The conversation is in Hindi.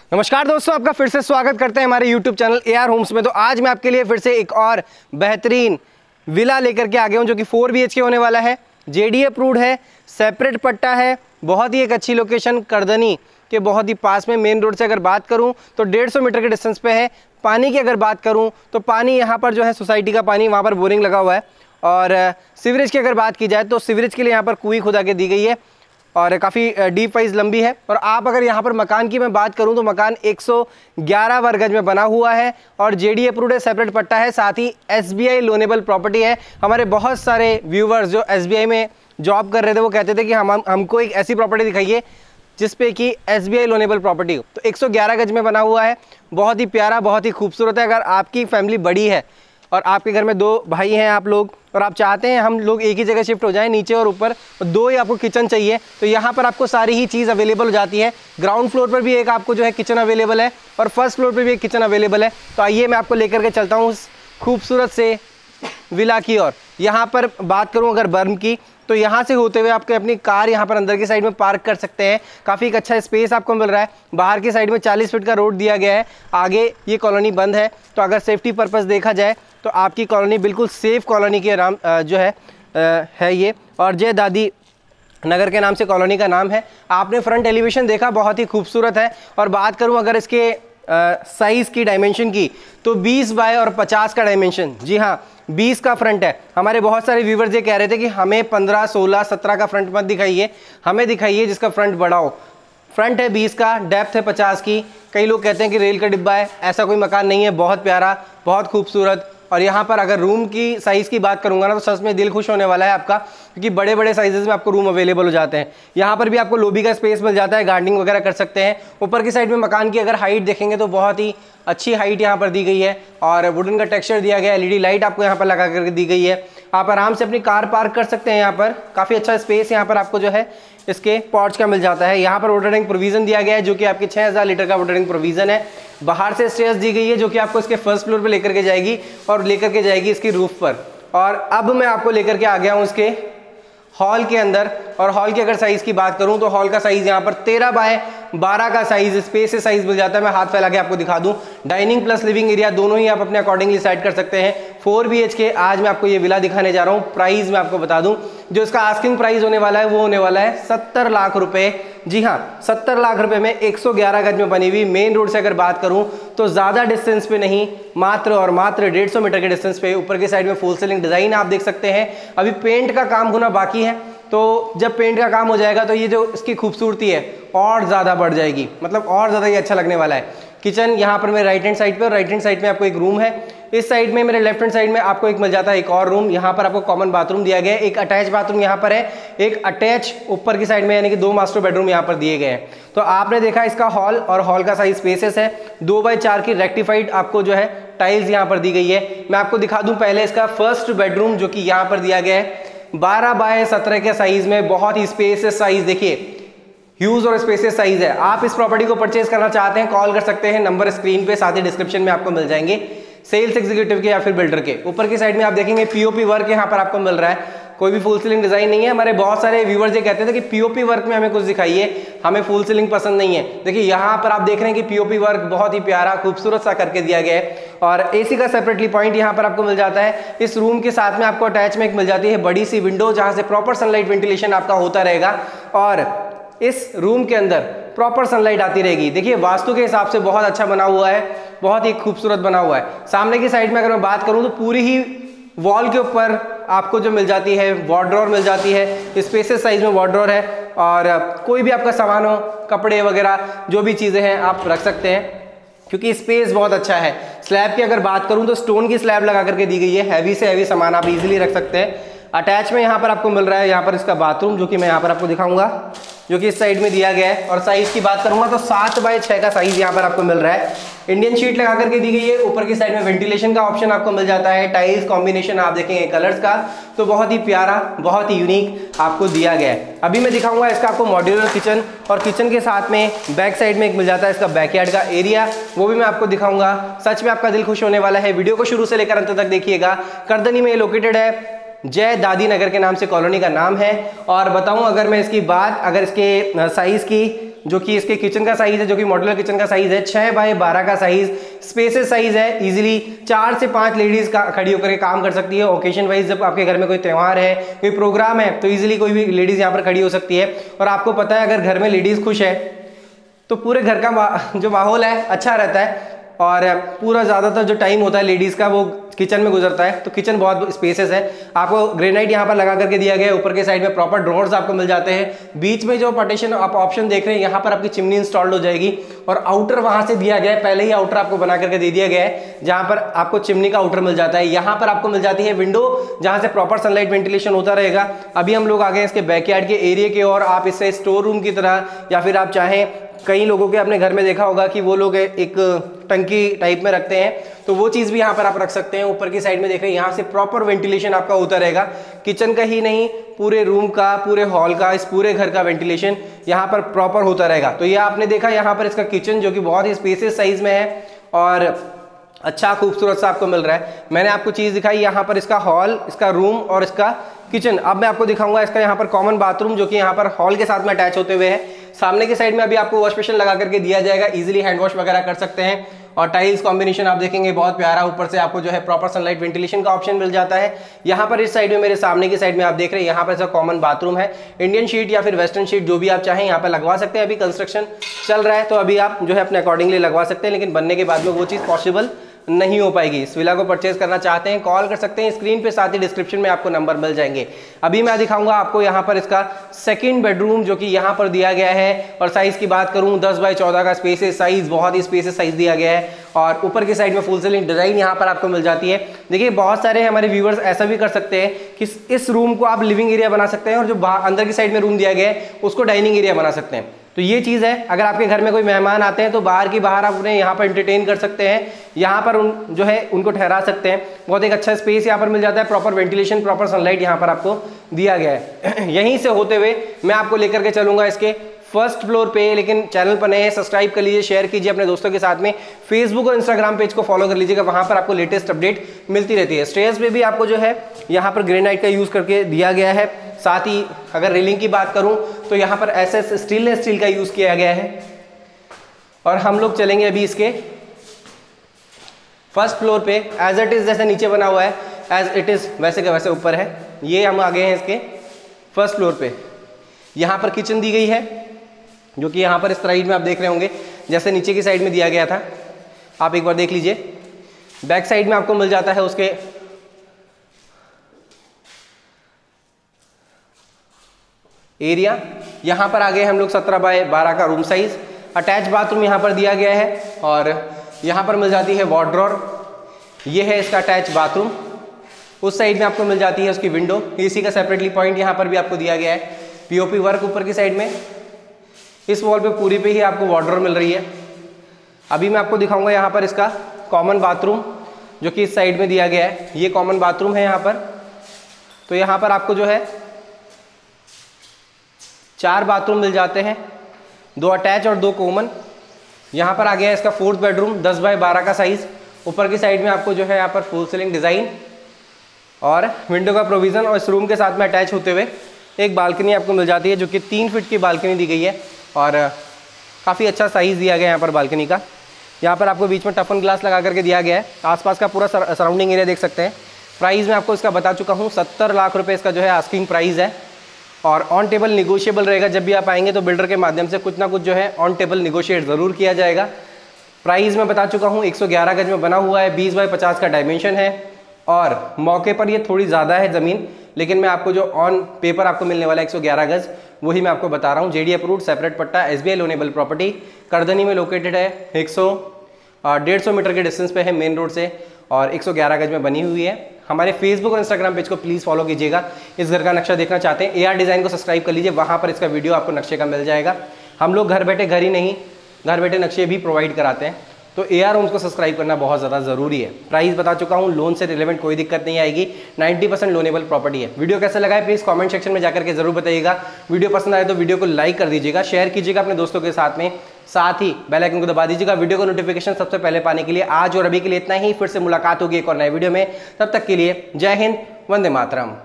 नमस्कार दोस्तों, आपका फिर से स्वागत करते हैं हमारे YouTube चैनल AR होम्स में। तो आज मैं आपके लिए फिर से एक और बेहतरीन विला लेकर के आ गया हूं जो कि 4 BHK होने वाला है। JD अप्रूव्ड है, सेपरेट पट्टा है, बहुत ही एक अच्छी लोकेशन कर्दनी के बहुत ही पास में। मेन रोड से अगर बात करूं तो 150 मीटर के डिस्टेंस पे है। पानी की अगर बात करूं तो पानी यहाँ पर जो है सोसाइटी का पानी, वहाँ पर बोरिंग लगा हुआ है। और सीवरेज की अगर बात की जाए तो सीवरेज के लिए यहाँ पर कुएं खुदा के दी गई है और काफ़ी डीप वाइज लंबी है। और आप अगर यहाँ पर मकान की मैं बात करूँ तो मकान 111 वर्ग गज में बना हुआ है और JD अप्रूव्ड है, सेपरेट पट्टा है, साथ ही SBI लोनेबल प्रॉपर्टी है। हमारे बहुत सारे व्यूवर्स जो SBI में जॉब कर रहे थे वो कहते थे कि हमको एक ऐसी प्रॉपर्टी दिखाइए जिसपे कि SBI लोनेबल प्रॉपर्टी हो। तो 111 गज में बना हुआ है, बहुत ही प्यारा, बहुत ही खूबसूरत है। अगर आपकी फैमिली बड़ी है और आपके घर में 2 भाई हैं आप लोग और आप चाहते हैं हम लोग एक ही जगह शिफ्ट हो जाएं, नीचे और ऊपर, और 2 ही आपको किचन चाहिए, तो यहाँ पर आपको सारी ही चीज़ अवेलेबल हो जाती है। ग्राउंड फ्लोर पर भी एक आपको जो है किचन अवेलेबल है और फर्स्ट फ्लोर पर भी एक किचन अवेलेबल है। तो आइए मैं आपको लेकर के चलता हूँ उस खूबसूरत से विला की ओर। यहाँ पर बात करूँ अगर बर्म की, तो यहाँ से होते हुए आपको अपनी कार यहाँ पर अंदर की साइड में पार्क कर सकते हैं। काफ़ी एक अच्छा स्पेस आपको मिल रहा है। बाहर की साइड में 40 फीट का रोड दिया गया है। आगे ये कॉलोनी बंद है, तो अगर सेफ्टी पर्पज़ देखा जाए तो आपकी कॉलोनी बिल्कुल सेफ़ कॉलोनी के नाम जो है ये, और जय दादी नगर के नाम से कॉलोनी का नाम है। आपने फ्रंट एलिवेशन देखा, बहुत ही खूबसूरत है। और बात करूँ अगर इसके साइज़ की, डायमेंशन की, तो 20 बाय और 50 का डायमेंशन, जी हाँ 20 का फ्रंट है। हमारे बहुत सारे व्यूवर्स ये कह रहे थे कि हमें 15, 16, 17 का फ्रंट मत दिखाइए, हमें दिखाइए जिसका फ्रंट बड़ा हो। फ्रंट है 20 का, डेप्थ है 50 की। कई लोग कहते हैं कि रेल का डिब्बा है, ऐसा कोई मकान नहीं है। बहुत प्यारा, बहुत खूबसूरत। और यहाँ पर अगर रूम की साइज़ की बात करूँगा ना तो सच में दिल खुश होने वाला है आपका, क्योंकि बड़े बड़े साइजेस में आपको रूम अवेलेबल हो जाते हैं। यहाँ पर भी आपको लॉबी का स्पेस मिल जाता है, गार्डनिंग वगैरह कर सकते हैं। ऊपर की साइड में मकान की अगर हाइट देखेंगे तो बहुत ही अच्छी हाइट यहाँ पर दी गई है और वुडन का टेक्सचर दिया गया है। LED लाइट आपको यहाँ पर लगा करके दी गई है। आप आराम से अपनी कार पार्क कर सकते हैं। यहाँ पर काफ़ी अच्छा स्पेस यहाँ पर आपको जो है इसके पॉर्च का मिल जाता है। यहाँ पर वाटर टैंक प्रोविज़न दिया गया है जो कि आपके 6000 लीटर का वाटर टैंक प्रोविज़न है। बाहर से स्टेयर्स दी गई है जो कि आपको इसके फर्स्ट फ्लोर पे लेकर के जाएगी और लेकर के जाएगी इसकी रूफ पर। और अब मैं आपको लेकर के आ गया हूँ इसके हॉल के अंदर। और हॉल की अगर साइज़ की बात करूँ तो हॉल का साइज़ यहाँ पर 13 बाय 12 का साइज़, स्पेस से साइज़ मिल जाता है। मैं हाथ फैला के आपको दिखा दूँ, डाइनिंग प्लस लिविंग एरिया दोनों ही आप अपने अकॉर्डिंगली सेट कर सकते हैं। 4 BHK आज मैं आपको ये विला दिखाने जा रहा हूँ। प्राइस मैं आपको बता दूँ, जो इसका आस्किंग प्राइस होने वाला है वो होने वाला है 70 लाख रुपए। जी हाँ, 70 लाख रुपए में 111 गज में बनी हुई। मेन रोड से अगर बात करूं तो ज़्यादा डिस्टेंस पे नहीं, मात्र और मात्र 150 मीटर के डिस्टेंस पे। ऊपर की साइड में फुल सीलिंग डिज़ाइन आप देख सकते हैं। अभी पेंट का काम होना बाकी है, तो जब पेंट का काम हो जाएगा तो ये जो इसकी खूबसूरती है और ज़्यादा बढ़ जाएगी, मतलब और ज़्यादा ये अच्छा लगने वाला है। किचन यहाँ पर मेरे राइट हैंड साइड पे, और राइट हैंड साइड में आपको एक रूम है। इस साइड में मेरे लेफ्ट हैंड साइड में आपको एक मिल जाता है एक और रूम। यहाँ पर आपको कॉमन बाथरूम दिया गया है। एक अटैच बाथरूम यहाँ पर है, एक अटैच ऊपर की साइड में, यानी कि 2 मास्टर बेडरूम यहाँ पर दिए गए हैं। तो आपने देखा इसका हॉल, और हॉल का साइज स्पेसेस है। 2 बाय 4 की रेक्टिफाइड आपको जो है टाइल्स यहाँ पर दी गई है। मैं आपको दिखा दूँ पहले इसका फर्स्ट बेडरूम जो कि यहाँ पर दिया गया है 12 बाय 17 के साइज में। बहुत ही स्पेसियस साइज, देखिए ह्यूज और स्पेसियस साइज है। आप इस प्रॉपर्टी को परचेज करना चाहते हैं, कॉल कर सकते हैं, नंबर स्क्रीन पे, साथ ही डिस्क्रिप्शन में आपको मिल जाएंगे, सेल्स एग्जीक्यूटिव के या फिर बिल्डर के। ऊपर की साइड में आप देखेंगे POP वर्क यहाँ पर आपको मिल रहा है। कोई भी फुल सीलिंग डिजाइन नहीं है। हमारे बहुत सारे व्यूवर्स ये कहते थे कि POP वर्क में हमें कुछ दिखाइए, हमें फुल सीलिंग पसंद नहीं है। देखिए यहाँ पर आप देख रहे हैं कि POP वर्क बहुत ही प्यारा, खूबसूरत सा करके दिया गया है। और AC का सेपरेटली पॉइंट यहाँ पर आपको मिल जाता है। इस रूम के साथ में आपको अटैच में एक मिल जाती है बड़ी सी विंडो, जहाँ से प्रॉपर सनलाइट वेंटिलेशन आपका होता रहेगा और इस रूम के अंदर प्रॉपर सनलाइट आती रहेगी। देखिए वास्तु के हिसाब से बहुत अच्छा बना हुआ है, बहुत ही खूबसूरत बना हुआ है। सामने की साइड में अगर मैं बात करूं तो पूरी ही वॉल के ऊपर आपको जो मिल जाती है वार्डरोब मिल जाती है। स्पेसियस साइज में वार्डरोब है और कोई भी आपका सामान हो, कपड़े वगैरह जो भी चीज़ें हैं आप रख सकते हैं, क्योंकि स्पेस बहुत अच्छा है। स्लैब की अगर बात करूं तो स्टोन की स्लैब लगा करके दी गई है। हैवी से हैवी सामान आप इजीली रख सकते हैं। अटैच में यहाँ पर आपको मिल रहा है यहाँ पर इसका बाथरूम, जो कि मैं यहाँ पर आपको दिखाऊंगा, जो कि इस साइड में दिया गया है। और साइज की बात करूंगा तो 7 बाय 6 का साइज यहाँ पर आपको मिल रहा है। इंडियन शीट लगा करके दी गई है। ऊपर की साइड में वेंटिलेशन का ऑप्शन आपको मिल जाता है। टाइल्स कॉम्बिनेशन आप देखेंगे कलर्स का, तो बहुत ही प्यारा, बहुत ही यूनिक आपको दिया गया है। अभी मैं दिखाऊंगा इसका आपको मॉड्यूलर किचन, और किचन के साथ में बैक साइड में एक मिल जाता है इसका बैकयार्ड का एरिया, वो भी मैं आपको दिखाऊंगा। सच में आपका दिल खुश होने वाला है। वीडियो को शुरू से लेकर अंत तक देखिएगा। कर्दनी में लोकेटेड है, जय दादी नगर के नाम से कॉलोनी का नाम है। और बताऊं अगर मैं इसकी बात, अगर इसके साइज की जो कि इसके किचन का साइज है, जो कि मॉड्यूलर किचन का साइज है 6x12 का साइज, स्पेसेस साइज है, इजीली 4 से 5 लेडीज खड़ी होकर के काम कर सकती है। ओकेजन वाइज जब आपके घर में कोई त्यौहार है, कोई प्रोग्राम है, तो इजीली कोई भी लेडीज यहाँ पर खड़ी हो सकती है। और आपको पता है अगर घर में लेडीज खुश है तो पूरे घर का जो माहौल है अच्छा रहता है, और पूरा ज़्यादातर जो टाइम होता है लेडीज़ का वो किचन में गुजरता है। तो किचन बहुत स्पेसेस है। आपको ग्रेनाइट यहाँ पर लगा करके दिया गया है। ऊपर के साइड में प्रॉपर ड्रॉर्स आपको मिल जाते हैं। बीच में जो पार्टीशन आप ऑप्शन देख रहे हैं, यहाँ पर आपकी चिमनी इंस्टॉल्ड हो जाएगी, और आउटर वहाँ से दिया गया है, पहले ही आउटर आपको बना करके दे दिया गया है, जहाँ पर आपको चिमनी का आउटर मिल जाता है। यहाँ पर आपको मिल जाती है विंडो, जहाँ से प्रॉपर सनलाइट वेंटिलेशन होता रहेगा। अभी हम लोग आ गए इसके बैकयार्ड के एरिया के, और आप इसे स्टोर रूम की तरह, या फिर आप चाहें, कई लोगों के अपने घर में देखा होगा कि वो लोग एक टंकी टाइप में रखते हैं, तो वो चीज़ भी यहाँ पर आप रख सकते हैं। ऊपर की साइड में देख रहे हैं, यहाँ से प्रॉपर वेंटिलेशन आपका होता रहेगा। किचन का ही नहीं, पूरे रूम का, पूरे हॉल का, इस पूरे घर का वेंटिलेशन यहाँ पर प्रॉपर होता रहेगा। तो ये आपने देखा यहाँ पर इसका किचन, जो कि बहुत ही स्पेसियस साइज में है और अच्छा खूबसूरत सा आपको मिल रहा है। मैंने आपको चीज़ दिखाई यहाँ पर इसका हॉल, इसका रूम और इसका किचन। अब मैं आपको दिखाऊंगा इसका यहाँ पर कॉमन बाथरूम, जो कि यहाँ पर हॉल के साथ में अटैच होते हुए है। सामने की साइड में अभी आपको वॉश बेसिन लगा करके दिया जाएगा, इजीली हैंड वॉश वगैरह कर सकते हैं। और टाइल्स कॉम्बिनेशन आप देखेंगे बहुत प्यारा, ऊपर से आपको जो है प्रॉपर सनलाइट वेंटिलेशन का ऑप्शन मिल जाता है। यहाँ पर इस साइड में, मेरे सामने की साइड में आप देख रहे हैं, यहाँ पर ऐसा कॉमन बाथरूम है। इंडियन शीट या फिर वेस्टर्न शीट जो भी आप चाहें यहाँ पर लगवा सकते हैं। अभी कंस्ट्रक्शन चल रहा है तो अभी आप जो है अपने अकॉर्डिंगली लगवा सकते हैं, लेकिन बनने के बाद में वो चीज़ पॉसिबल नहीं हो पाएगी। इस विला को परचेज करना चाहते हैं, कॉल कर सकते हैं स्क्रीन पे, साथ ही डिस्क्रिप्शन में आपको नंबर मिल जाएंगे। अभी मैं दिखाऊंगा आपको यहाँ पर इसका सेकंड बेडरूम, जो कि यहाँ पर दिया गया है। और साइज की बात करूँ, 10x14 का स्पेसेस साइज, बहुत ही स्पेसेस साइज दिया गया है। और ऊपर की साइड में फुल सीलिंग डिजाइन यहाँ पर आपको मिल जाती है। देखिए बहुत सारे हमारे व्यूवर्स ऐसा भी कर सकते हैं कि इस रूम को आप लिविंग एरिया बना सकते हैं, और जो अंदर की साइड में रूम दिया गया है उसको डाइनिंग एरिया बना सकते हैं। तो ये चीज़ है, अगर आपके घर में कोई मेहमान आते हैं तो बाहर आप उन्हें यहाँ पर एंटरटेन कर सकते हैं, यहाँ पर जो है उनको ठहरा सकते हैं। बहुत एक अच्छा स्पेस यहाँ पर मिल जाता है, प्रॉपर वेंटिलेशन, प्रॉपर सनलाइट यहाँ पर आपको दिया गया है। यहीं से होते हुए मैं आपको लेकर के चलूँगा इसके फर्स्ट फ्लोर पे। लेकिन चैनल पर नए हैं, सब्सक्राइब कर लीजिए, शेयर कीजिए अपने दोस्तों के साथ में। फेसबुक और इंस्टाग्राम पेज को फॉलो कर लीजिएगा, वहाँ पर आपको लेटेस्ट अपडेट मिलती रहती है। स्टेयर्स पे भी आपको जो है यहाँ पर ग्रेनाइट का यूज़ करके दिया गया है। साथ ही अगर रेलिंग की बात करूँ तो यहाँ पर SS स्टेनलेस स्टील का यूज़ किया गया है। और हम लोग चलेंगे अभी इसके फर्स्ट फ्लोर पे। एज इट इज़ जैसे नीचे बना हुआ है, एज इट इज़ वैसे का वैसे ऊपर है। ये हम आ गए हैं इसके फर्स्ट फ्लोर पे। यहाँ पर किचन दी गई है, जो कि यहाँ पर इस साइड में आप देख रहे होंगे, जैसे नीचे की साइड में दिया गया था। आप एक बार देख लीजिए। बैक साइड में आपको मिल जाता है उसके एरिया। यहाँ पर आ गए हम लोग 17x12 का रूम साइज। अटैच बाथरूम यहाँ पर दिया गया है, और यहाँ पर मिल जाती है वार्डरोब। ये है इसका अटैच बाथरूम। उस साइड में आपको मिल जाती है उसकी विंडो। इसी का सेपरेटली पॉइंट यहाँ पर भी आपको दिया गया है। POP वर्क ऊपर की साइड में, इस वॉल पे पूरी पे ही आपको वार्डरोब मिल रही है। अभी मैं आपको दिखाऊंगा यहाँ पर इसका कॉमन बाथरूम, जो कि इस साइड में दिया गया है। ये कॉमन बाथरूम है यहाँ पर। तो यहाँ पर आपको जो है 4 बाथरूम मिल जाते हैं, 2 अटैच और 2 कॉमन। यहाँ पर आ गया है इसका फोर्थ बेडरूम, 10x12 का साइज। ऊपर की साइड में आपको जो है यहाँ पर फुल सीलिंग डिज़ाइन और विंडो का प्रोविज़न, और इस रूम के साथ में अटैच होते हुए एक बालकनी आपको मिल जाती है, जो कि 3 फीट की बालकनी दी गई है। और काफ़ी अच्छा साइज़ दिया गया है यहाँ पर बालकनी का। यहाँ पर आपको बीच में टफन ग्लास लगा करके दिया गया है। आसपास का पूरा सराउंडिंग एरिया देख सकते हैं। प्राइस मैं आपको इसका बता चुका हूँ, 70 लाख रुपए इसका जो है आस्किंग प्राइस है। और ऑन टेबल निगोशिएबल रहेगा। जब भी आप आएंगे तो बिल्डर के माध्यम से कुछ ना कुछ जो है ऑन टेबल निगोशिएट ज़रूर किया जाएगा। प्राइस मैं बता चुका हूँ, 111 गज में बना हुआ है, 20x50 का डायमेंशन है। और मौके पर ये थोड़ी ज़्यादा है ज़मीन, लेकिन मैं आपको जो ऑन पेपर आपको मिलने वाला है 111 गज, वही मैं आपको बता रहा हूँ। JD approved separate patta, SBI loanable property, Kardhani में लोकेटेड है। 150 मीटर के डिस्टेंस पे है मेन रोड से, और 111 गज में बनी हुई है। हमारे फेसबुक और इंस्टाग्राम पेज को प्लीज़ फॉलो कीजिएगा। इस घर का नक्शा देखना चाहते हैं, AR डिज़ाइन को सब्सक्राइब कर लीजिए, वहाँ पर इसका वीडियो आपको नक्शे का मिल जाएगा। हम लोग घर बैठे नक्शे भी प्रोवाइड कराते हैं। तो AR होम्स को सब्सक्राइब करना बहुत ज़्यादा ज़रूरी है। प्राइस बता चुका हूँ, लोन से रिलेवेंट कोई दिक्कत नहीं आएगी। 90% लोनेबल प्रॉपर्टी है। वीडियो कैसा लगा है प्लीज़ कमेंट सेक्शन में जाकर के जरूर बताइएगा। वीडियो पसंद आए तो वीडियो को लाइक कर दीजिएगा, शेयर कीजिएगा अपने दोस्तों के साथ में। साथ ही बेल आइकन को दबा दीजिएगा वीडियो को नोटिफिकेशन सबसे पहले पाने के लिए। आज और अभी के लिए इतना ही, फिर से मुलाकात होगी एक और नए वीडियो में। तब तक के लिए जय हिंद, वंदे मातरम।